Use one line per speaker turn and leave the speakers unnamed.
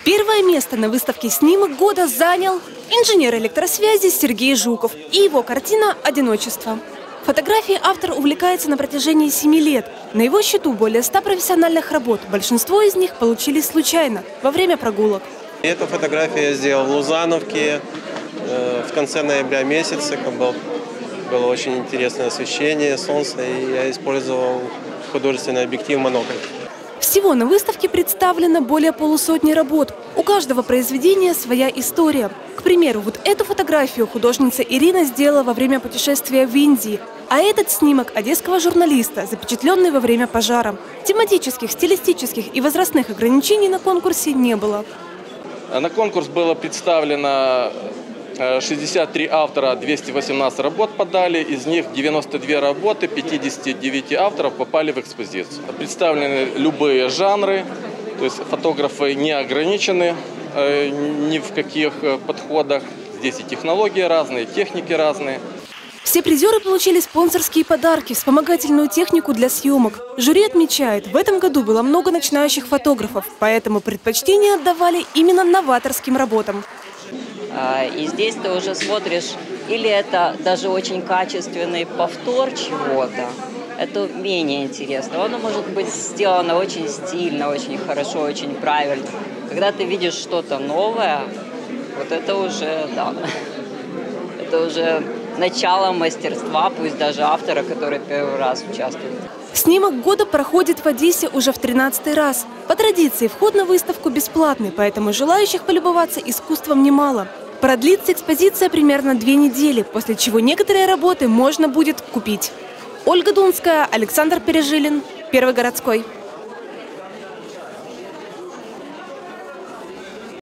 Первое место на выставке «Снимок года» занял инженер электросвязи Сергей Жуков и его картина «Одиночество». Фотографией автор увлекается на протяжении 7 лет. На его счету более 100 профессиональных работ. Большинство из них получились случайно, во время прогулок.
Эту фотографию я сделал в Лузановке в конце ноября месяца. Было очень интересное освещение, солнце, и я использовал художественный объектив монокль.
Всего на выставке представлено более полусотни работ. У каждого произведения своя история. К примеру, вот эту фотографию художница Ирина сделала во время путешествия в Индии, а этот снимок одесского журналиста, запечатленный во время пожара. Тематических, стилистических и возрастных ограничений на конкурсе не было.
На конкурс было представлено 63 автора, 218 работ подали, из них 92 работы, 59 авторов попали в экспозицию. Представлены любые жанры, то есть фотографы не ограничены ни в каких подходах. Здесь и технологии разные, техники разные.
Все призеры получили спонсорские подарки, вспомогательную технику для съемок. Жюри отмечает, в этом году было много начинающих фотографов, поэтому предпочтение отдавали именно новаторским работам.
И здесь ты уже смотришь, или это даже очень качественный повтор чего-то, это менее интересно. Оно может быть сделано очень стильно, очень хорошо, очень правильно. Когда ты видишь что-то новое, вот это уже, да, это уже начало мастерства, пусть даже автора, который первый раз участвует.
Снимок года проходит в Одессе уже в 13-й раз. По традиции вход на выставку бесплатный, поэтому желающих полюбоваться искусством немало. Продлится экспозиция примерно 2 недели, после чего некоторые работы можно будет купить. Ольга Дунская, Александр Пережилин, Первый городской.